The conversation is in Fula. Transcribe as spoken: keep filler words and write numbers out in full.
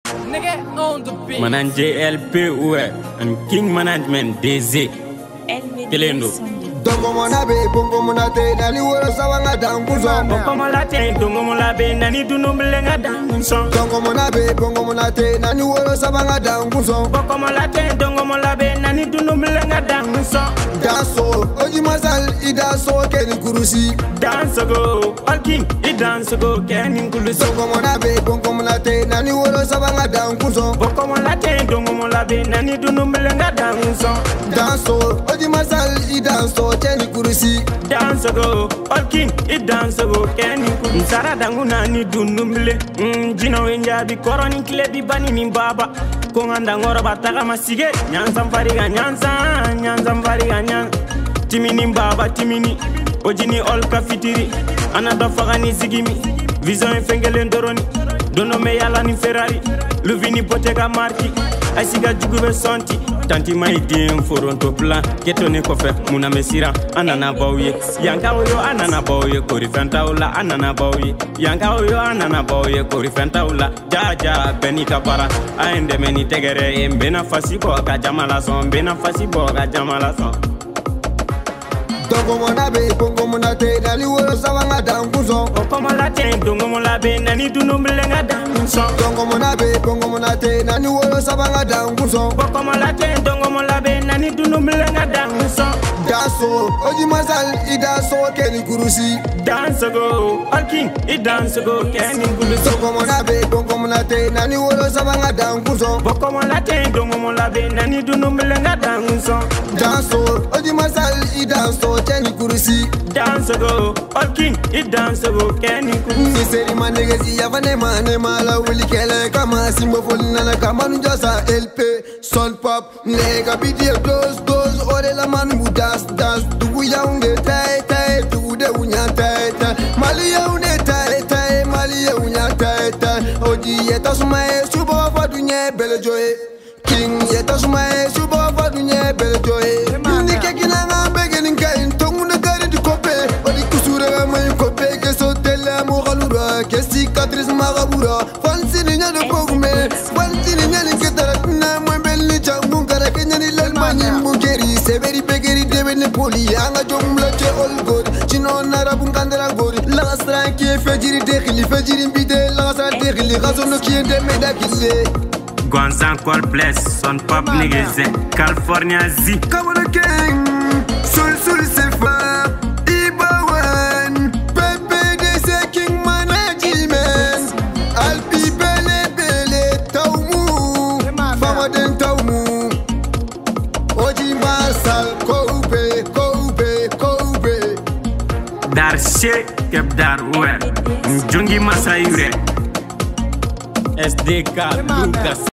Manan J L P ouais, and King Management D Z. Kelendo. Dongo mona be bongo mona te nani woro sawanga danguzo. Bongo mona te dongo mona be nani dunumlenga danguzo. Dongo mona be bongo mona te nani woro sawanga danguzo. Bongo mona te dongo mona be nani dunumlenga danguzo. Danso oji masal I danso keni kurusi. Dance go, all king I dance go keni kurusi. Dongo mona be bongo mona te nani woro sawanga danguzo. Bongo mona te dongo mona be nani dunumlenga danguzo. Danso oji masal I danso keni kurusi. Dance go, all king I dance go keni kurusi. Sara dangu nani dunumle, jino wenja bi koroni kile bi bani min baba. Konganda ngoro bataka masige, nyanza mfariga nyanza, nyanza mfariga nyanza. Timini mbaba timini, ojini all kafitiri. Anada fagani zigimi, vision fengele ndoroni. Dono me yala ni Ferrari, luvini poteka marki. Asiga jugube santi, tanti maidiem foronto plan. Ketone kofe, muna mesira, anana bauye. Yanka oyo anana bauye, kori fentaula, anana bauye. Yanka oyo anana bauye, kori fentaula. Jaja, benika para, aende meni tegere. Mbena fasi boga jamala son, mbena fasi boga jamala son. Dongo mona be bongo mona te nani woro sawanga danguzo. Bongo mona te dongo mona be nani dunumlenga danguzo. Dongo mona be bongo mona te nani woro sawanga danguzo. Bongo mona te dongo mona be nani dunumlenga danguzo. Danso oji masal I danso keni kurusi. Dance go, all king I dance go keni kurusi. Dongo mona be bongo mona te nani woro sawanga danguzo. Bongo mona te dongo mona be nani dunumlenga danguzo. Danso oji masal I danso keni kurusi. Dance go, all king I dance go keni kurusi. Siseri manegezi yavane mane mala wuli kele kama simbo folina na kama nujasa L P Sol pop nega bidiyo dos dos ore la manu das das dugu yaunde tai tai dugu de unya tai tai mali yaunde tai tai mali yaunya tai tai oji yeta sumae subo fadunye bele joye king yeta sumae subo fadunye bele joye nike kinanga begeni ngai tongu na gari di kope odi kusura mai kope ke sotela mo galura ke cicatrice magabura fansi ni nyane pogume fansi ni nyane ketara na mo belli changu kara kenyani lalmani mugeri severi begeri debene poli anga jomla che all god chino narabu kandara gori la stra ki fejiri dekhili fejiri bide la stra dekhili gazono ki de medakile Gonzan call bless son pop niggas California Z. Come on king sul sul sefa ibawan pepe de se king management alpi bele bele taumu fama den taumu oji masal koube koube koube Dar she kep dar uwe Jungi masayure S D K Lucas